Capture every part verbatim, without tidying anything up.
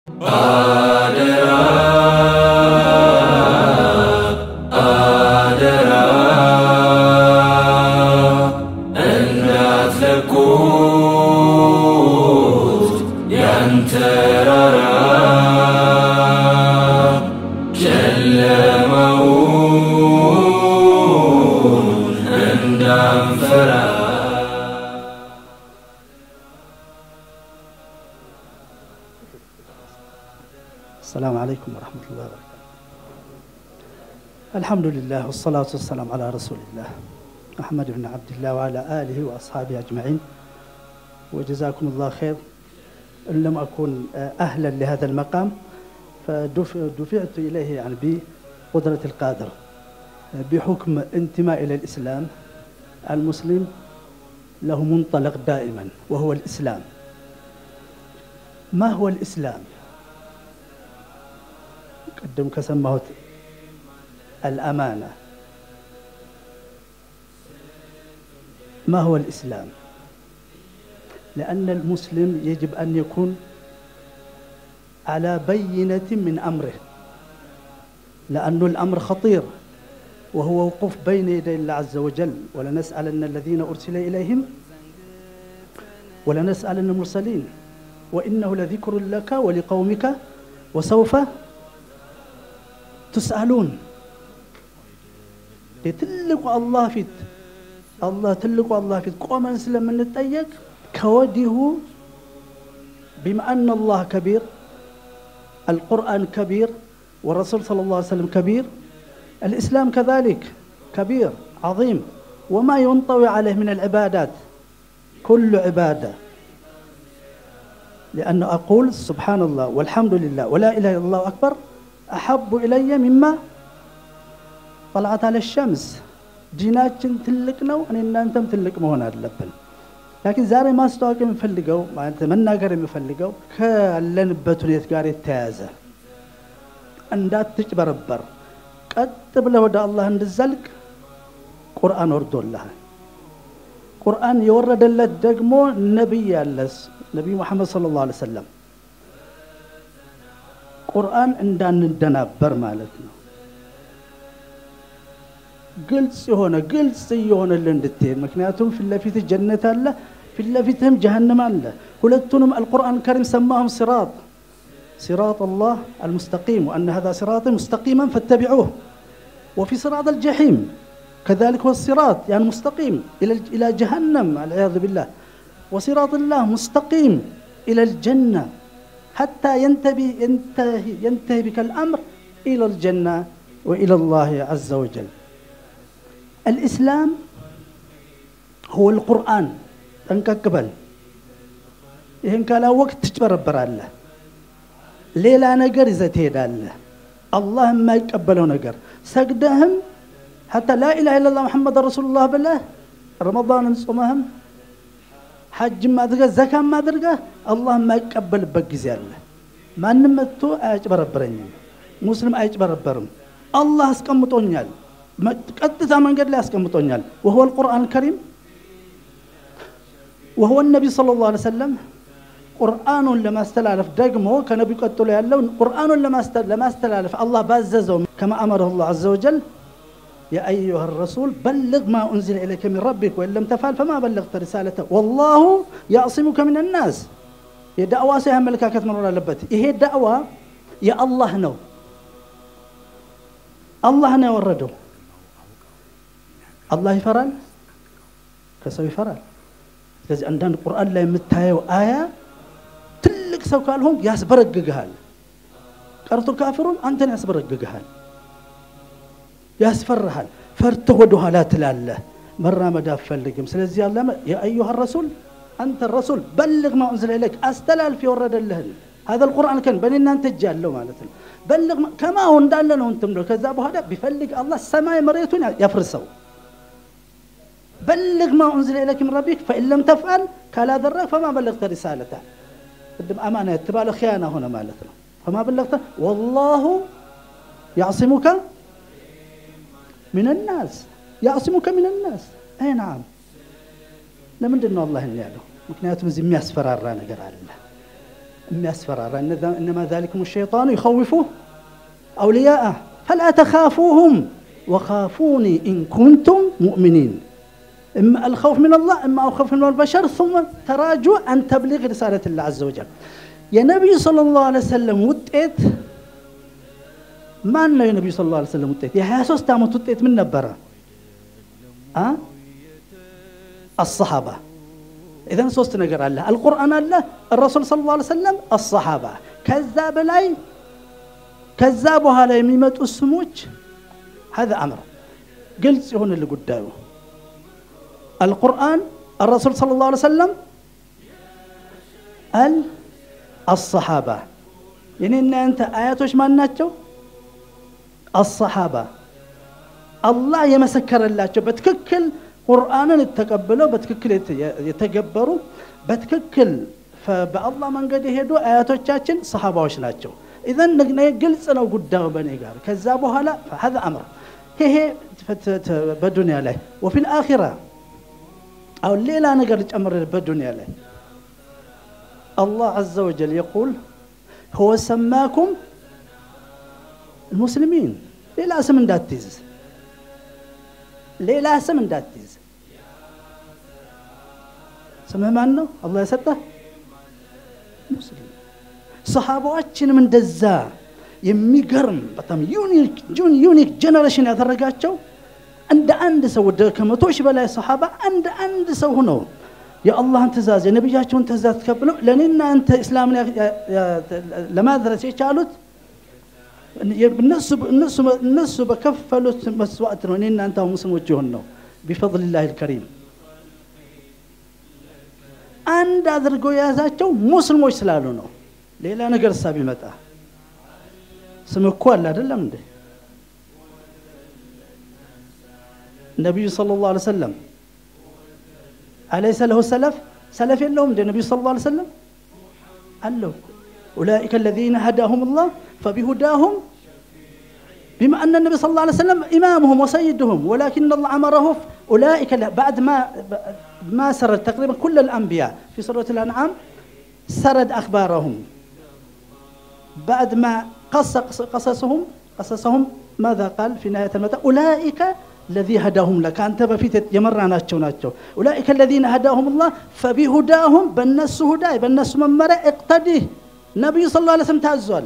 السلام عليكم ورحمة الله وبركاته. الحمد لله والصلاة والسلام على رسول الله محمد بن عبد الله وعلى آله وأصحابه أجمعين، وجزاكم الله خير. إن لم أكن أهلا لهذا المقام فدفعت إليه يعني بقدرة القادر بحكم انتماء إلى الإسلام. المسلم له منطلق دائما وهو الإسلام. ما هو الإسلام؟ قدم كسمه الأمانة. ما هو الإسلام؟ لأن المسلم يجب أن يكون على بينة من أمره، لأن الأمر خطير وهو وقوف بين يدي الله عز وجل. ولنسألن الذين أرسل إليهم ولنسألن المرسلين وإنه لذكر لك ولقومك وسوف تسألون. تلقوا الله فيت الله تلقوا الله فيت قوم نسلم من التأيق كوده، بما أن الله كبير، القرآن كبير، والرسول صلى الله عليه وسلم كبير، الإسلام كذلك كبير عظيم، وما ينطوي عليه من العبادات كل عبادة. لأنه أقول سبحان الله والحمد لله ولا إله إلا الله أكبر أحب إلي مما طلعت على الشمس. ديناتنا تلقنا وأننا أنتم تلق مهنا اللبن. لكن زاري ما استوى كم فلقوا ما أنت من ناقر مفلقوا كلن بتونيت قاري تازة أندات تجبر بر كتب له وداء الله عند الزلق قرآن ورد الله. قرآن يورد الله دقمو نبي الله نبي محمد صلى الله عليه وسلم. قرآن عندنا ندنابر مالتنا قلت هنا قلت هنا اللي ندتين مكنياتهم في اللفيت الجنة الله في اللفيتهم جهنم الله. ولتنم القرآن الكريم سماهم صراط صراط الله المستقيم، وأن هذا صراط مستقيما فاتبعوه. وفي صراط الجحيم كذلك هو الصراط يعني مستقيم إلى إلى جهنم والعياذ بالله، وصراط الله مستقيم إلى الجنة حتى ينتهي ينتهي ينتهي بك الأمر إلى الجنة وإلى الله عز وجل. الإسلام هو القرآن أنك قبل إن كان وقت تجبر الله ليلا نجر زتيد الله الله ما يقبلوا نجر سجدهم حتى لا إله إلا الله محمد رسول الله بالله رمضان نصومهم حج ما درجة زكاة ما درجة الله ما يقبل بجزي الله ما نمتو أجبر برني مسلم أجبر برم الله أسكم متونيال ما قد زمان قد لا أسكم متونيال وهو القرآن الكريم وهو النبي صلى الله عليه وسلم. قرآن لما استلالف دقمه كنبي قتل يالله قرآن لما لما استلالف الله باززه كما أمره الله عز وجل يا أيها الرسول بلغ ما أنزل إليك من ربك وإن لم تفعل فما بلغت رسالته والله يعصمك من الناس. هي دعوة سيهم ملكاكت من وراء لبتي. هي دعوة يا الله نو الله نو ورده الله يفرال كسو يفرال. لذلك عندنا القرآن لا يمتهي آية تلك سو قالهم ياسبرق جهال قرأت الكافرون أنت ياسبرق جهال ياسفرها فرته ودها لا تلاله مرة ما دافلكم. سلزي الله يا أيها الرسول أنت الرسول بلغ ما أنزل إليك أستلال في ورد الله. هذا القرآن كان بنينا أنت تجعله مالتنا بلغ كما هو ندلنا وانتم لو كذابوا هذا بفلق الله السماء مريتون يفرسوا. بلغ ما أنزل إليك من ربك فإن لم تفعل كلا ذرك فما بلغت رسالته. قدم أمانة تبع خيانة هنا مالتنا فما بلغت والله يعصمك من الناس يعصمك من الناس. أي نعم لمن دنا الله اللي له مكنياتهم زي مياسفر الرانا قرا الله የሚያስፈራራ إنما ذلكم الشيطان يخوف أولياءه فلا تخافوهم وخافوني إن كنتم مؤمنين إما الخوف من الله إما الخوف من البشر ثم تراجع عن تبليغ رسالة الله عز وجل يا نبي صلى الله عليه وسلم وتأت ما أنه يا نبي صلى الله عليه وسلم وتأت يا حاسوس تامت وتأت من نبرة أه؟ الصحابة إذا صوت نقرأ الله القرآن الله الرسول صلى الله عليه وسلم الصحابة كذاب لاي كذابها لا يميمت السموج هذا أمر قلت هنا اللي قدامه القرآن الرسول صلى الله عليه وسلم ال الصحابة يعني إن أنت آيات وش ما ناتشو الصحابة الله يمسكر الله بتككل قرآنا يتقبلوا بتككل يتجبروا بتككل فبالله من قد يهدوا آيات وشاتشن صحابة وش ناتشو إذا نقلت أنا قدام بني قال كذابها لا فهذا أمر هي هي بدنيا له وفي الآخرة أو الليلة أنا قلت أمر بدنيا له الله عز وجل يقول هو سماكم المسلمين ليه لا اسم داتيز ليه لا اسم داتيز سمع معنه الله يسطه مسلم صحابواتችን من ደዛ የሚገርም በጣም ዩኒክ ዩኒክ ጀነሬሽን ያደረጋቸው እንደ አንድ ሰው ወደ ከመቶ ሺህ በላይ ሰሃባ አንድ አንድ ሰው ሆነው የአላህን ትእዛዝ የነብያቸውን ትእዛዝ ተቀብለው ለኔና አንተ እስላምን ለማድረስ የቻሉት እነሱ እነሱ እነሱ በከፈሉት መስዋዕት ነው እኔና አንተ ሙስሊሞች ሆነው بفضل الله الكريم አንድ አድርገው ያዛቸው ሙስሊሞች ስላሉ ነው ሌላ ነገር ሳብ ይመጣ ስምኮ አለ አይደለም እንዴ ነብዩ ሰለላሁ ዐለይሂ ወሰለም أليس له سلف سلف لهم النبي صلى الله عليه وسلم قال له أولئك الذين هداهم الله فبهداهم بما أن النبي صلى الله عليه وسلم إمامهم وسيدهم ولكن الله أمره أولئك بعد ما ما سرد تقريبا كل الأنبياء في سورة الأنعام سرد أخبارهم بعد ما قص قصصهم قصصهم ماذا قال في نهاية المتى أولئك الذي هداهم لك أنت بفيت يمرنا ناتشو أولئك الذين هداهم الله فبهداهم بالناس هداي بالناس ممرة اقتديه النبي صلى الله عليه وسلم تعزل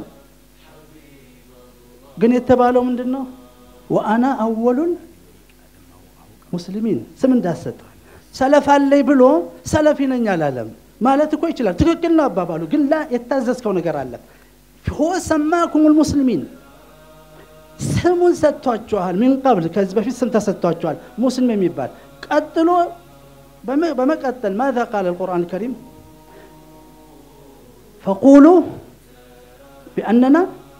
قن يتبالوا من دنو وأنا أول مسلمين سمن داست سلف اللي بلو سلفين العالم ما لا تكوي تلا تكلنا بابالو قل لا يتعزز كونه قرال لك هو سماكم المسلمين سمون ستوجهال من قبل كذب في سنت ستوجهال مسلم يبال قتلوا بما قتل ماذا قال القرآن الكريم فقولوا بأننا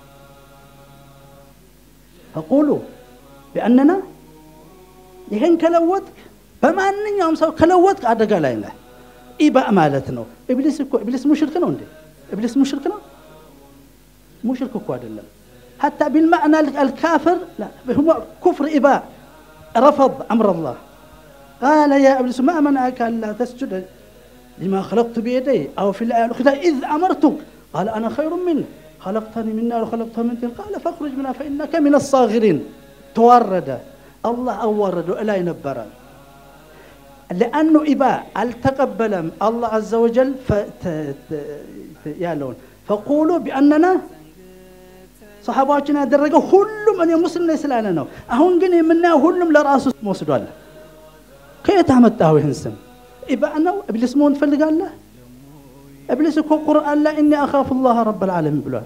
فقولوا بأننا يهن كلوتك بما أنني يوم سو كلوتك عدق علينا إباء مالتنا إبليس إبليس مشركنا وندي إبليس مشركنا مشرك كواد الله حتى بالمعنى الكافر لا هو كفر إباء رفض أمر الله قال يا إبليس ما منعك ألا تسجد لما خلقت بيدي أو في الآية الأخرى إذ أمرتك قال أنا خير منه خلقتني من نار وخلقتها من طين قال فاخرج منها فإنك من الصاغرين تورد الله أورد إلى ينبر لأنه إباء التقبل الله عز وجل يالون فقولوا بأننا صحاباتنا درجة كلهم أن يمسلم ليس لنا نو أهون جني منا كلهم لرأس موسدوال كي تعمدته هنسم إبا أنا إبليس مون فلق الله إبليس يقول قرآن لا إني أخاف الله رب العالمين بلوه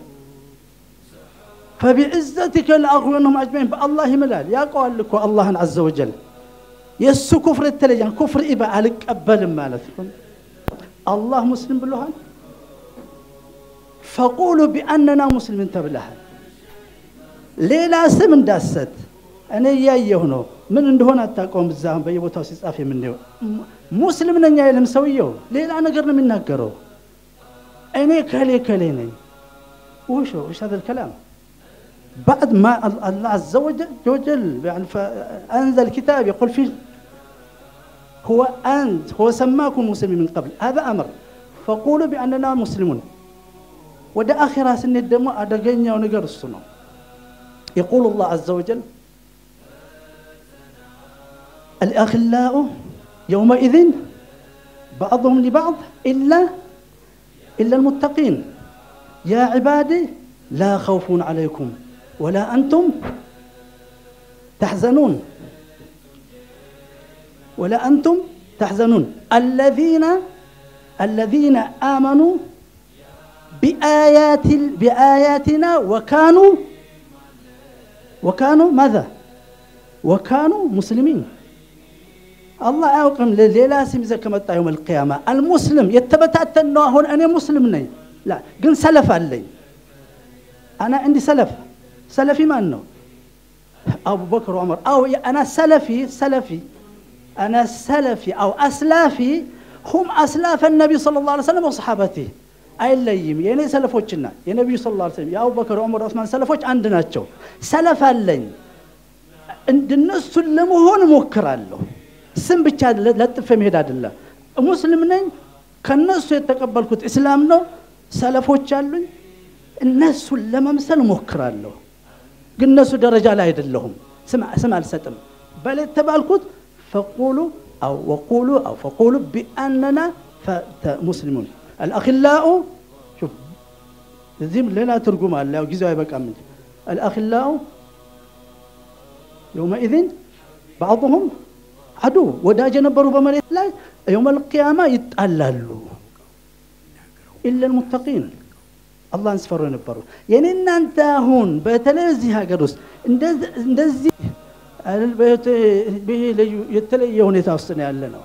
فبعزتك لأغوينهم أجمعين بالله ملال يا قول لك الله عز وجل يسو كفر التلجان كفر إبا عليك أبل مالتكم الله مسلم بلوهان فقولوا بأننا مسلمين تبلها ليلا سمن داست أنا يايه هنا من عندهون أتاكم بالزاهم بيبوتوا سيصافي منه مسلم نيا يلهم سويه ليلا أنا قرنا من نقره أنا كلي كليني وشو وش هذا الكلام بعد ما الله عز وجل يعني أنزل الكتاب يقول فيه هو أنت هو سماكم مسلمين من قبل هذا أمر فقولوا بأننا مسلمون وده آخرة سنة الدماء أدقيني ونقر السنة يقول الله عز وجل الأخلاء يومئذ بعضهم لبعض إلا إلا المتقين يا عبادي لا خوف عليكم ولا أنتم تحزنون ولا أنتم تحزنون الذين الذين آمنوا بآيات بآياتنا وكانوا وكانوا ماذا وكانوا مسلمين الله يعقم ليلا سمزة كما يوم القيامة المسلم يتبتات أنه هون أنا مسلم ني لا قن سلف علي أنا عندي سلف سلفي ما أنه أبو بكر وعمر أو أنا سلفي سلفي أنا سلفي أو أسلافي هم أسلاف النبي صلى الله عليه وسلم وصحابته أي اللي يمي يعني سلفوتشنا يا نبي صلى الله عليه وسلم يا أبو بكر وعمر وعثمان سلفوتش عندنا تشو سلف علي عند الناس سلموا هون مكر له سن بتشاد لا تفهم هذا الله مسلمين كالناس يتقبل كت إسلامنا سلفوتش علون الناس لما مثل مكر له الناس درجة لا يدلهم سمع سمع الستم بل تبالكت فقولوا أو وقولوا أو فقولوا بأننا مسلمون الأخلاء شوف زين لنا ترجمة الله وجزاه يبقى من الأخلاء يومئذ بعضهم عدو وداج نبروا بمريت لا يوم القيامة يتأللوا إلا المتقين الله نسفر ونبروا يعني إن أنت هون بتلازيها قدوس ندزي البيت به يتلي يوني تاصني لنا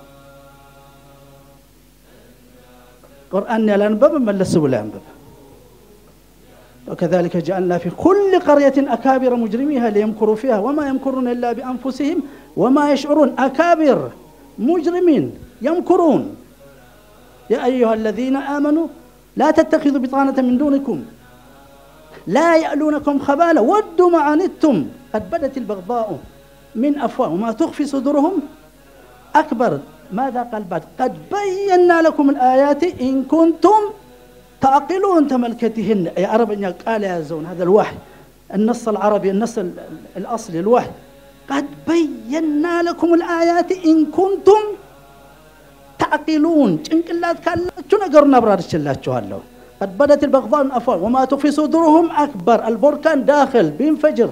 قرآن يلا نبب من لسوا لا نبب وكذلك جعلنا في كل قرية أكابر مجرميها ليمكروا فيها وما يمكرون إلا بأنفسهم وما يشعرون أكابر مجرمين يمكرون يا أيها الذين آمنوا لا تتخذوا بطانة من دونكم لا يألونكم خبالا ودوا ما عنتم قد بدت البغضاء من أفواه وما تخفي صدورهم أكبر ماذا قال بعد قد بينا لكم الآيات إن كنتم تعقلون تملكتهن يا عرب قال يا زون هذا الوحي النص العربي النص الأصلي الوحي قد بينا لكم الآيات إن كنتم تعقلون إنكلات كالله نقرنا براد الشلات شوالله قد بدت البغضاء من أفواه وما تخفي صدورهم أكبر البركان داخل بينفجر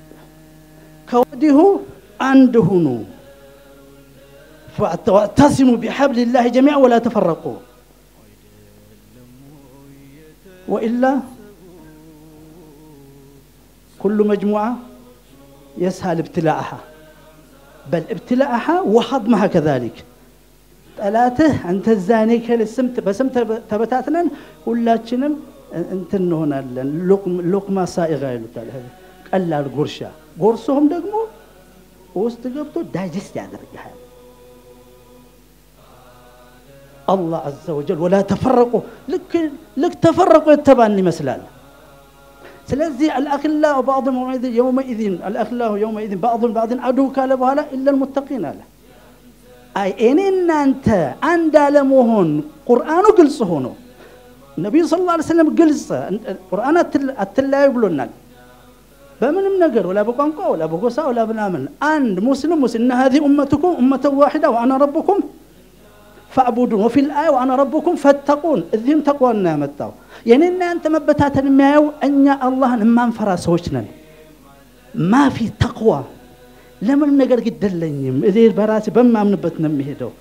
كوده عندهن فاعتصموا بحبل الله جميعا ولا تفرقوا وإلا كل مجموعة يسهل ابتلاعها بل ابتلاعها وحضمها كذلك ثلاثة أنت الزاني كل السمت بسمت تبتاتنا ولا تشنم أنت هنا اللقمة سائغة هذا قال القرشة قرصهم دقمو واستقبطوا دايجست يعني رجحان الله عز وجل ولا تفرقوا لك لك تفرقوا يتبعني مثلا سلازي الأخلاء بعضهم يومئذ الأخلاء يومئذ بعضهم بعض عدو كاله بهلا إلا المتقين له أي إن أنت عند لمهون قرآن قلص هونو النبي صلى الله عليه وسلم قلص القرآن أتلا يقولون بمن منقر ولا بقنقة ولا بقصة ولا بنامن عند مسلم مسلم إن هذه أمتكم أمة واحدة وأنا ربكم فاعبدون وفي الآية وأنا ربكم فاتقون الذين تقوى النعمة يعني إن أنت مبتات الماء أن الله ما انفرس وجنا ما في تقوى لما نقدر قد دلنيم إذا براسي بما من بتنا مهدو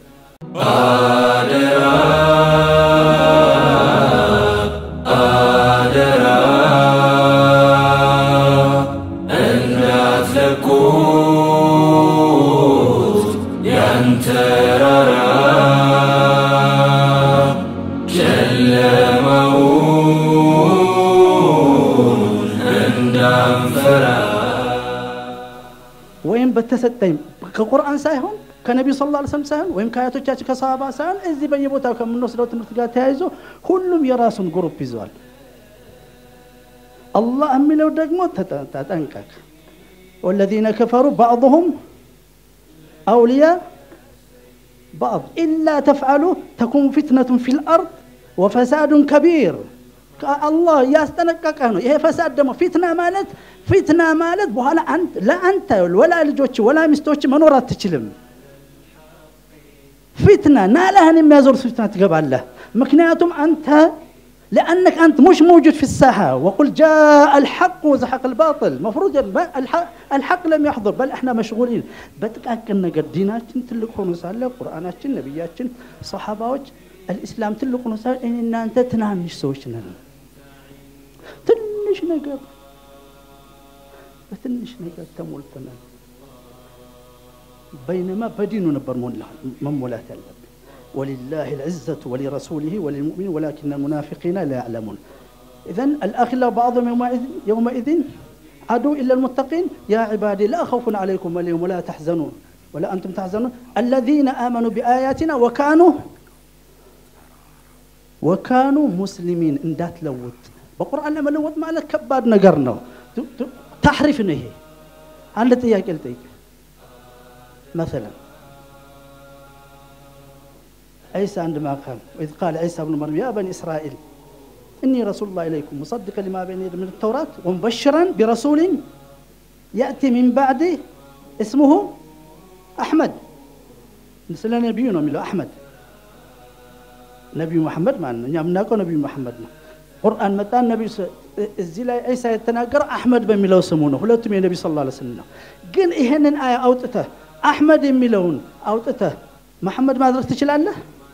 وين بتستيم كقرآن سايهم كنبي صلى الله عليه وسلم سايهم وين كاياتو تشاش كصحابة سايهم إزاي بيجيبوتها كم من نصرة المرتقات هايزو كلهم يراسون جروب بيزوال الله أمي لو دقمو تتنكك والذين كفروا بعضهم أولياء بعض إلا تفعلوا تكون فتنة في الأرض وفساد كبير الله ያስጠነቀቀ ነው ይሄ ፈሳድ ደግሞ ፊትና ማለት ፊትና ማለት በኋላ አንተ ለአንተ ወላ ልጆች ወላ ሚስቶች መኖር አትችልም فتنة نالها የሚያዞር فتنة ትገባለህ ምክንያቱም አንተ لانك انت مش موجود في الساحه وقل جاء الحق وزحق الباطل مفروض الحق, الحق لم يحضر بل احنا مشغولين በጥቃቅን ነገር ዲናችን ትልቅ ሆኖ ሳለ ቁርአናችን ነብያችን ሱሐባዎች الاسلام ትልቅ ሆኖ ሳለ እኔና አንተ ትናንሽ ሰዎች ነን ትንሽ ነገር በትንሽ ነገር ተሞልተናል بينما بدينه نبر ممولات الله ولله العزة ولرسوله وللمؤمنين ولكن المنافقين لا يعلمون إذن الأخلاء بعضهم يومئذ, يومئذ عدو إلا المتقين يا عبادي لا خوف عليكم اليوم ولا تحزنون ولا أنتم تحزنون الذين آمنوا بآياتنا وكانوا وكانوا مسلمين إن دات لوت بقرآن لما لوت ما لك كبار نقرنا تحرف نهي عن لتياك التيك مثلا عيسى عندما قال وإذ قال عيسى ابن مريم يا بني إسرائيل إني رسول الله إليكم مصدقا لما بين يدي من التوراة ومبشرا برسول يأتي من بعده اسمه أحمد مثل نبينا من أحمد نبي محمد معنا نعم نبي محمد قرآن متى النبي الزلا عيسى يتناقر أحمد بميلو سمونه ولا تمي النبي صلى الله عليه وسلم قل إهن آية أوتته أحمد ميلون أوتته محمد ما درست تشلال له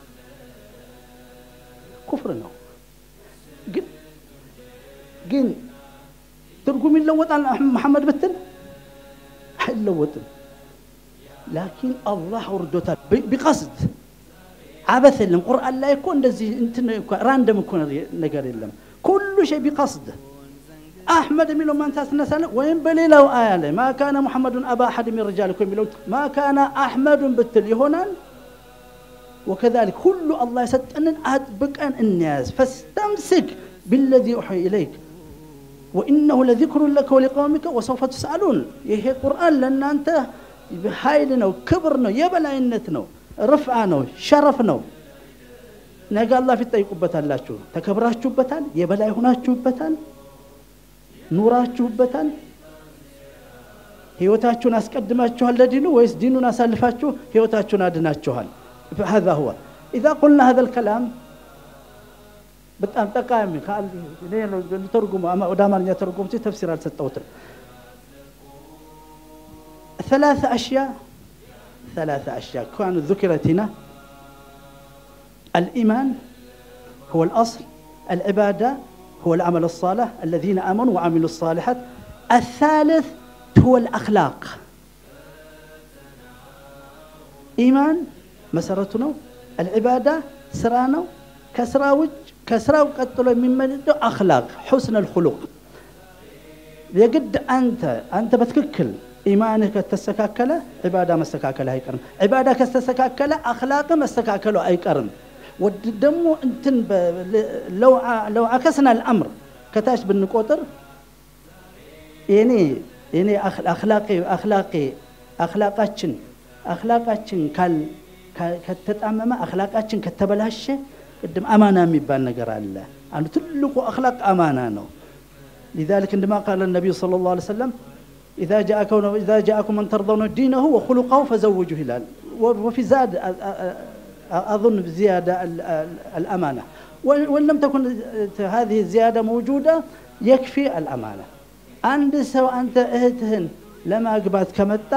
كفرنا قل قل ترقم اللوت على محمد بتن اللوت لكن الله ردوته بقصد عبث لهم قرآن لا يكون الذي انت راندم يكون نقر لهم كل شيء بقصد أحمد ميلون ما انتهت نسأله وين بلي له آية ما كان محمد أبا أحد من رجالكم ميلون ما كان أحمد بالتلي هنا وكذلك كل الله يستأنن أدبك أن الناس فاستمسك بالذي أوحي إليك وإنه لذكر لك ولقومك وسوف تسألون يهي قرآن لأن أنت بحايلنا وكبرنا يبلعينتنا رفعنا شرفنا نقال الله في التأيق بتال لا شو تكبرات شو بتال يبلع هنا شو بتال نورات شو بتال هيوتاتشو ناس قدماتشو هل دينو ويس دينو ناس ألفاتشو هيوتاتشو نادناتشو هل هذا هو إذا قلنا هذا الكلام بتأم تقامي قال لي ترجم أما قدامنا يترجم تفسير على ستة ثلاث أشياء ثلاث أشياء كانت ذكرت هنا الإيمان هو الأصل العبادة هو العمل الصالح الذين آمنوا وعملوا الصالحات الثالث هو الأخلاق إيمان مسارتنا العبادة سرانا كسراوج كسراو قتلوا ممن أخلاق حسن الخلق يجد أنت أنت بتككل إيمانك تستكاكله عبادة مستكاكله أي كرم عبادة كستكاكله أخلاق مستكاكله أي كرم والدم انتن لو لو عكسنا الأمر كتاش بالنقطر يعني يعني أخلاقي أخلاقي أخلاقاتشن أخلاقاتشن كال كتتأمم أخلاقاتشن كتبلهش قدم أمانة ميبان نجر الله أنه تلقوا أخلاق أمانة نو لذلك عندما قال النبي صلى الله عليه وسلم إذا جاءكم إذا جاءكم من ترضون دينه وخلقه فزوجوه هلال وفي زاد أظن زيادة الأمانة وإن لم تكن هذه الزيادة موجودة يكفي الأمانة عند سواء أنت أهتهن لما أقبات كمتا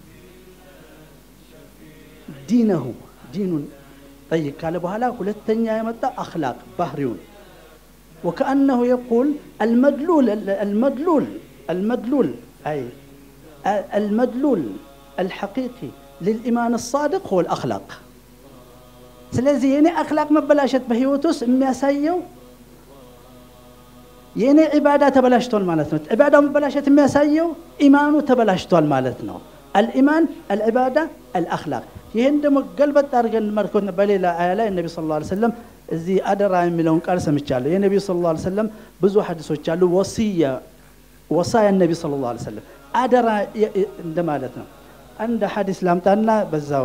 دينه دين طيب قال بهلا قلت تنيا يمتا أخلاق بحريون وكأنه يقول المدلول المدلول المدلول أي المدلول الحقيقي للإيمان الصادق هو الأخلاق سلازي يعني أخلاق ما بلاشت بهيوتوس ما سيو يعني عبادة تبلاشتون مالتنا عبادة ما بلاشت ما سيو إيمانه تبلاشتون مالتنا الإيمان العبادة الأخلاق يهندم قلبت تارجن مركون بليلا آية النبي صلى الله عليه وسلم زي أدرى ملون قال سمجاله يا نبي صلى الله عليه وسلم بزو حدث وجاله وصية وصايا النبي صلى الله عليه وسلم أدرى دمالتنا عند حديث لام تانا بزاو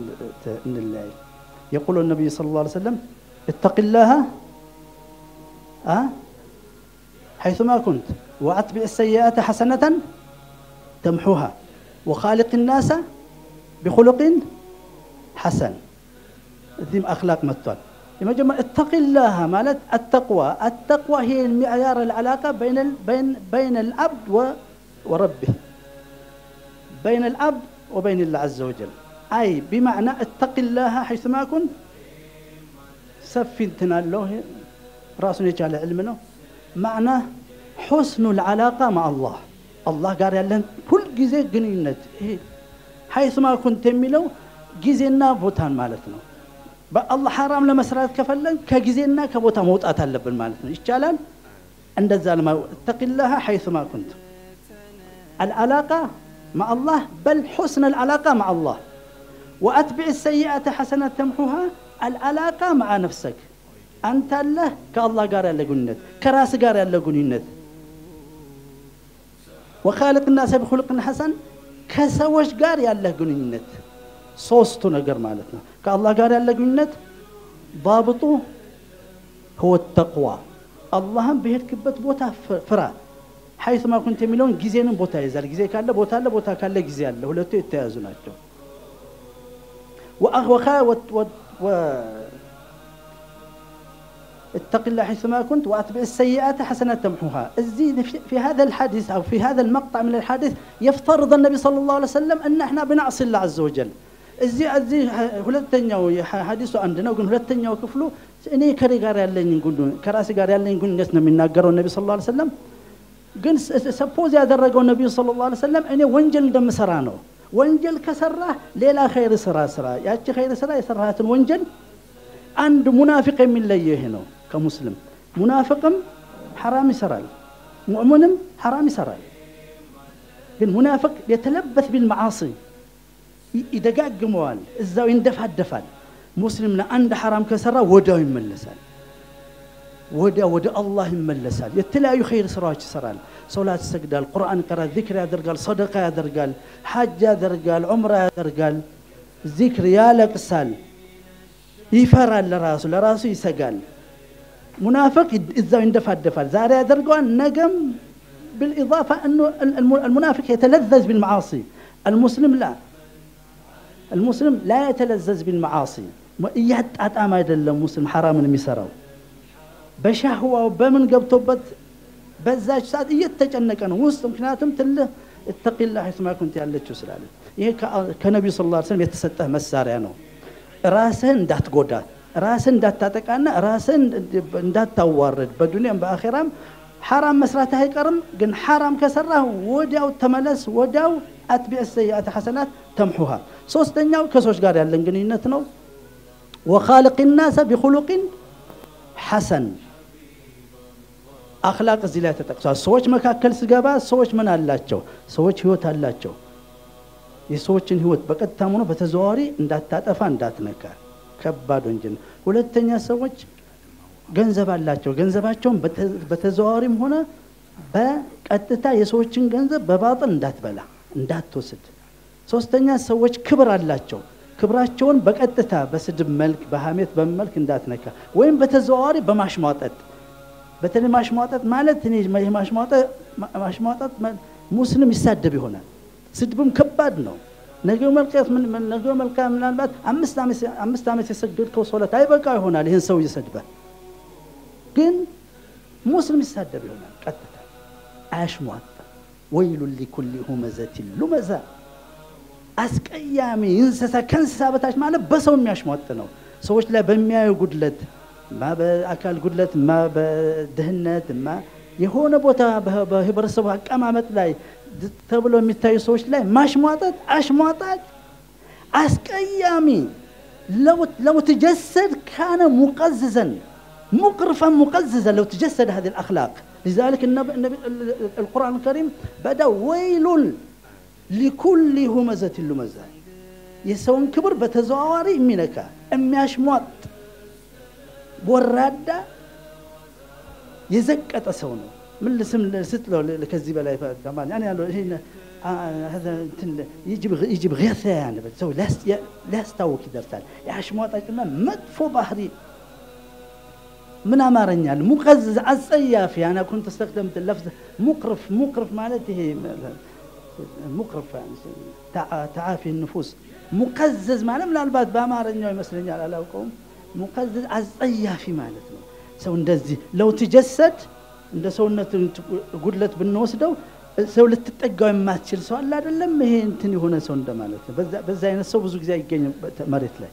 إن الله يقول النبي صلى الله عليه وسلم اتق الله أه؟ حيثما كنت وأتبع السيئات حسنة تمحوها وخالق الناس بخلق حسن. ذي أخلاق مثل لما جمع اتق الله مالت التقوى. التقوى هي المعيار العلاقة بين ال بين بين العبد وربه، بين العبد وبين الله عز وجل. أي بمعنى اتق الله حيثما كنت. سفين تنالله راسه يجعل علمنا معنى حسن العلاقة مع الله. الله قال لنا كل جزء جنينت حيثما كنت ميلو جزينا بوتان مالتنا. الله حرام لمسرات كفلن كجزينا كبوتا موطات አለብን ማለት ነው። ይቻላል እንደዛ ለማ اتق الله حيثما كنت. العلاقة مع الله بل حسن العلاقة مع الله. وأتبع السيئات حسنة تمحوها. العلاقة مع نفسك أنت الله كالله قال يا لجنة كراس قال يا لجنة. وخالق الناس بخلق حسن كسوش قال يا لجنة. صوستو نجر مالتنا كالله قال يا لجنة. ضابطه هو التقوى. اللهم بهت كبت بوتا فرا حيثما كنت ملون جزين بوتا يزال جزي كله بوتا له بوتا كله جزي له ولا تيتازوناتو. وأخوخا و و اتق الله حيثما كنت وأتبع السيئات حسنة تمحوها. الزيد في هذا الحديث أو في هذا المقطع من الحديث يفترض النبي صلى الله عليه وسلم أن احنا بنعصي الله عز وجل. الزي الزي ሁለተኛው حديثه عندنا وقلنا ሁለተኛው ክፍሉ እኔ ከሪ ጋር ያለኝ ጉድ ከራሴ ጋር ያለኝ ጉድነት ነው የሚናገረው ነብዩ ሰለላሁ ዐለይሂ ወሰለም። ግን ሰፖዝ ያደረገው ነብዩ ሰለላሁ ዐለይሂ ወሰለም እኔ ወንጀል እንደምሰራ ነው። ወንጀል ከሰራ ሌላ ኸይር ስራ ስራ ያቺ ኸይር ስራ የሰራሃትን ወንጀል አንድ ሙናፊቅ የሚለየው ይሄ ነው ከሙስሊም። ሙናፊቅም حرام ይሰራል፣ ሙእሚንም حرام ይሰራል። ግን ሙናፊቅ የተለበስ بالمعاصي ይደጋግመዋል፣ እዛው ይንደፋደፋል። ሙስሊም ለአንድ حرام ከሰራ ወዳው ይመለሳል፣ ወዳው ወደ አላህ ይመለሳል። የተለያዩ ኸይር ስራዎች ይሰራል። ሶላት ይሰግዳል፣ ቁርአን ይቀራል፣ ዚክር ያደርጋል፣ ሰደቃ ያደርጋል፣ ሐጅ ያደርጋል፣ ዑምራ ያደርጋል፣ ዚክር ያለቅሳል፣ ይፈራል፣ ለራሱ ለራሱ ይሰጋል። ሙናፊቅ እዛው ይንደፋደፋል፣ ዛሬ ያደርገዋል፣ ነገም بالإضافة أنه المنافق يتلذذ بالمعاصي. المسلم لا، المسلم لا يتلذذ بالمعاصي. يتعطى يدل المسلم حرام የሚሰራው በሻህዋው በምን ገብቶበት በዛች ሰዓት እየተጨነቀ ነው ውስጥ። ምክንያቱም ትል اتق الله حيثما كنت ያለችው ስላለ ይሄ ከነብዩ ሰለላሁ ዐለይሂ ወሰለም የተሰጠ መሳሪያ ነው። ራስህን እንዳትጎዳ፣ ራስህን እንዳታጠቃና ራስህን እንዳታዋርድ በዱንያም በአኺራም። حرام መስራት አይቀርም፣ ግን حرام ከሰራህ ወዲያው ተመለስ፣ ወዲያው أتبع السيئات حسنات تمحوها. ሶስተኛው ከሰዎች ጋር ያለን ግንኙነት ነው። وخالق الناس بخلق حسن. أخلاق እዚህ ላይ ተጠቅሷል። ሰዎች መካከል ሲገባ ሰዎች ምን አላቸው? ሰዎች ህይወት አላቸው። የሰዎችን ህይወት በቀጥታም ሆነ በተዘዋዋሪ እንዳታጠፋ እንዳትነካ ከባድ ወንጀል። ሁለተኛ ሰዎች ገንዘብ አላቸው። ገንዘባቸውን በተዘዋዋሪም ሆነ በቀጥታ የሰዎችን ገንዘብ በባጥል እንዳትበላ እንዳትወስድ። ሶስተኛ ሰዎች ክብር አላቸው። ክብራቸውን በቀጥታ በስድብ መልክ በሐሜት በመልክ እንዳትነካ ወይም በተዘዋዋሪ በማሽሟጠጥ። በተለይ ማሽሟጠጥ ማለት እኔ ማሽሟጠጥ ማሽሟጠጥ ሙስሊም ይሳደብ ይሆናል። ስድብም ከባድ ነው። ነገው መልቀት ምን ነገው መልካም ምናልባት አምስት አመት አምስት አመት የሰገድከው ሶላት አይበቃ ይሆናል ይሄን ሰው ይሰድበ። ግን ሙስሊም ይሳደብ ይሆናል ቀጥታ አሽሟጥ። ويل لكل همزة لمزة. አስቀያሚ እንስሳ ከእንስሳ በታች ማለት በሰው የሚያሽሟጥ ነው። ሰዎች ላይ በሚያዩ ጉድለት ማ በአካል ጉድለት ማ በድህነት ማ የሆነ ቦታ በህብረተሰቡ አቀማመጥ ላይ ተብሎ የሚታዩ ሰዎች ላይ ማሽሟጠጥ አሽሟጣጭ አስቀያሚ لو لو تجسد كان مقززا مقرفا مقززا لو تجسد هذه الأخلاق. لذلك النبي القرآن الكريم بدأ ويل لكل همزة لمزة. يسون كبر بتزواري منك أمياش موت ورادة يزكى تسونه من الاسم ستلو لكذب لا كمان يعني هنا هذا يجيب يجيب غيثة يعني بتسوي لا لا استوى كده بتاع يعش موت أجمع مدفو بحري من أمارنيال مقزز الصياف أنا كنت استخدمت اللفظ مقرف مقرف مالته مقرف يعني تعافي النفوس مقزز ما لم البات بأمارنيال مثلني على الأوقام مقزز الصياف مالته سو ندزي لو تجسد عند سونة قدلت بالنوسدو سو لتتقاو ما تشيل سو الله አይደለም ይሄ እንትን የሆነ ሰው እንደማለት ነው በዛ በዛ አይነት ሰው ብዙ ጊዜ አይገኝ መሬት ላይ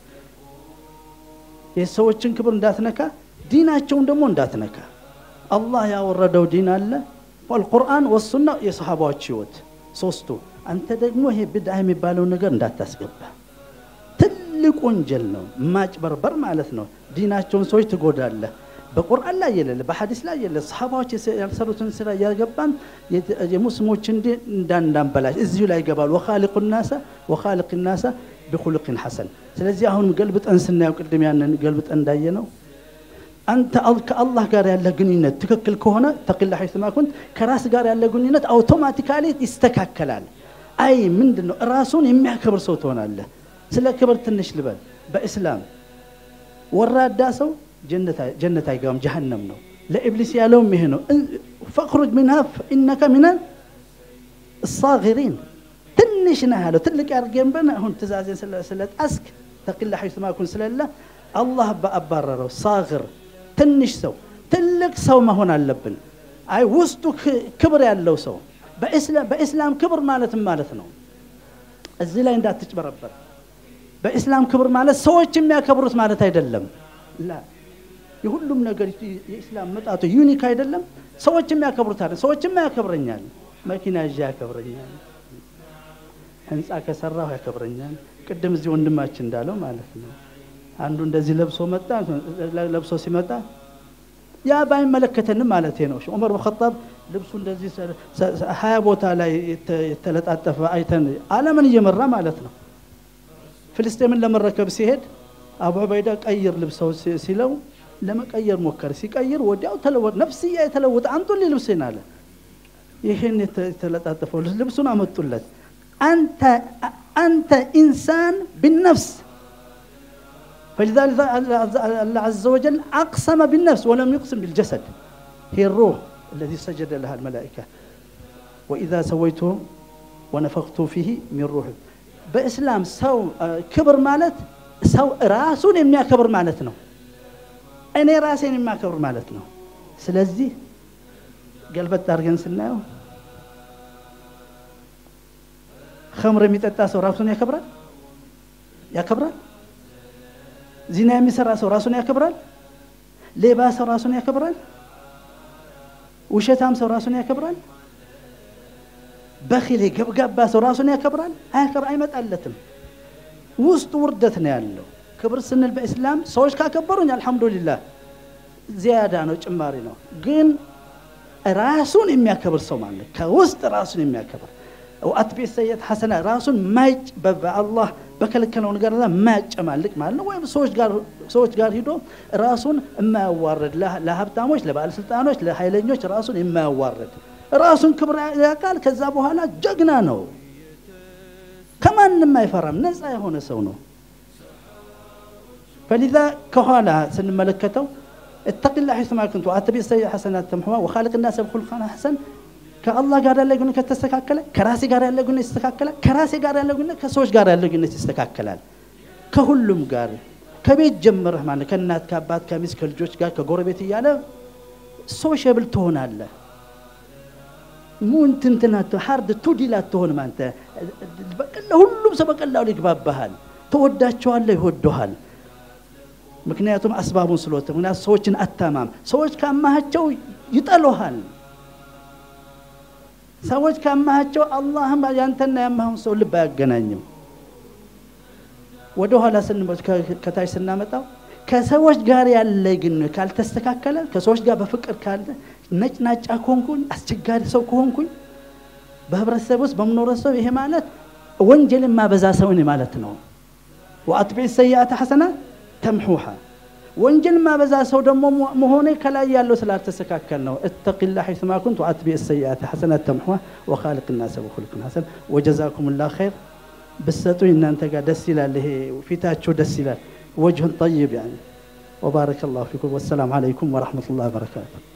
የሰዎችን ክብር እንዳትነካ ዲናቸውን ደግሞ እንዳትነካ አላህ ያወረደው ዲን አለ والقرآن والسنة የሰሃባዎች ህይወት ሶስቱ አንተ ደግሞ ይሄ ቢድዓ የሚባለው ነገር እንዳታስገባ ትልቅ ወንጀል ነው ማጭበርበር ማለት ነው ዲናቸውን ሰዎች ትጎዳለህ በቁርአን ላይ የለ በሐዲስ ላይ የለ ሰሃባዎች ያልሰሩትን ስራ ያገባን የሙስሊሞች እንደ እንዳንዳንበላሽ እዚሁ ላይ ይገባል ወኻሊቁ الناس وخالق الناس بخلق حسن ስለዚህ አሁን ገልብጠን ስናየው ቅድም ያንን ገልብጠን እንዳየነው አንተ ከአላህ ጋር ያለ ግንኙነት ትክክል ከሆነ ተቅላ ሐይስማ ኩንት ከራስ ጋር ያለ ግንኙነት አውቶማቲካሊ ይስተካከላል አይ ምንድነው ራሱን የሚያከብር ሰው ትሆናለህ ስለ ክብር ትንሽ ልበል በእስላም ወራዳ ሰው جنة جنة يقام جهنم نو لا إبليس يالوم مهنو فاخرج منها إنك من الصاغرين تنشنا هذا تلك أرجم بنا هون تزازين سلة سلة أسك تقل حيث ما يكون سلة الله بأبرره صاغر تنش سو تلك سو ما هون اللبن أي وسطك كبر يالله سو بإسلام بإسلام كبر مالت مالتنا الزلاين دا تجبر ربنا بإسلام كبر مالت سويت ما كبرت مالت هيدلم لا የሁሉም ነገር የእስላም መጣቱ ዩኒክ አይደለም ሰዎችም ያከብሩታል ሰዎችም ያከብረኛል መኪና ይያ ያከብረኛል ህንጻ ከሰራው ያከብረኛል ቅድም እዚህ ወንድማችን እንዳለው ማለት ነው አንዱ እንደዚህ ለብሶ መጣ ለብሶ ሲመጣ ያ ባይመለከተንም ማለት ነው ዑመር ኢብኑ ኸጣብ ልብሱ እንደዚህ ሀያ ቦታ ላይ የተለጣጠፈ አይተን ዓለምን እየመራ ማለት ነው ፍልስጤምን ለመረከብ ሲሄድ አቡ ዑበይዳ ቀይር ልብሰው ሲለው ለመቀየር ሞከረ ሲቀይር ወዲያው ተለወጠ ነፍስያ የተለወጠ አንዱን ልብስና አለ ይሄን የተለጣጠፈው ልብሱን አመጡለት አንተ አንተ ኢንሳን بالنفس فلذلك الله عز وجل اقسم بالنفس ولم يقسم بالجسد هي الروح الذي سجد لها الملائكه واذا سويته ونفخت فيه من روحي باسلام سو كبر مالت سو راسون የሚያከብር ማለት ነው እኔ ራሴን የማከብር ማለት ነው ስለዚህ ገልበጥ አድርገን ስናየው خمر የሚጠጣ ሰው ራሱን ያከብራል ያከብራል ዚና የሚሰራ ሰው ራሱን ያከብራል ሌባ ሰው ራሱን ያከብራል ውሸታም ሰው ራሱን ያከብራል በኺል ገብጋባ ሰው ራሱን ያከብራል አያከብር አይመጣለትም ውስጥ ውርደት ነው ያለው ክብር ስንል በእስላም ሰዎች ካከበሩኝ አልহামዱሊላህ ዚያዳ ነው ጭማሪ ነው ግን ራሱን የሚያከብር ሰው ማለት ከውስጥ ራሱን የሚያከብር ወአትቢ ሰይድ ሐሰና ራሱን ማይጭ በአላህ በከለከለው ነገር ላይ ማጨማልቅ ማለት ነው ወይም ሰዎች ጋር ሰዎች ጋር ሄዶ ራሱን የማያዋርድ ለሀብታሞች ለባለስልጣኖች ለኃይለኞች ራሱን የማያዋርድ ራሱን ክብር ያቃል ከዛ በኋላ ጀግና ነው ከማንም አይፈራም ነፃ የሆነ ሰው ነው فلذا كهالا سنملكته اتق الله حيثما كنت واتبع السيئات حسنات تمحوها وخالق الناس بخلق حسن كالله قال له يقولون كتستكاكله كراسي قال له يقولون يستكاكله كراسي قال له يقولون كسوش قال له يقولون يستكاكله كهلم قال كبيت جمره معنا كنات كابات كميس كالجوش قال كغربيت ياله سوشيبل تهون الله مو انت انت حارد تودي لا تهون ما انت ሁሉም ሰበቀ الله ይግባባሃል ተወዳቸዋለህ ይወደዋል ምክንያቱም አስባቡን ስለወተ ምክንያቱም ሰዎችን አታማም ሰዎች ካማሃቸው ይጠሉሃል ሰዎች ካማሃቸው አላህም ያንተና ያማሁን ሰው ልብ ያገናኝም ወደ ኋላ ስንመጣ ከታች ስናመጣው ከሰዎች ጋር ያለ ግን ካልተስተካከለ ከሰዎች ጋር በፍቅር ካለ ነጭናጫ ኮንኩኝ አስቸጋሪ ሰው ኮንኩኝ በህብረተሰብ ውስጥ በመኖረሰው ይሄ ማለት ወንጀል ማበዛ ሰው ነው ማለት ነው واتبع السيئات حسنه تمحوها ወንጀል ማበዛ ሰው ደግሞ መሆኔ ከላይ ያለው ስላልተስተካከለ ነው اتق الله حيثما كنت واتبع السيئات حسنه تمحوها وخالق الناس بخلق حسن وجزاكم الله خير بسطوا እናንተ ጋር ደስ ይላል ይሄ ፊታችሁ ደስ ይላል وجه طيب يعني وبارك الله فيكم والسلام عليكم ورحمة الله وبركاته.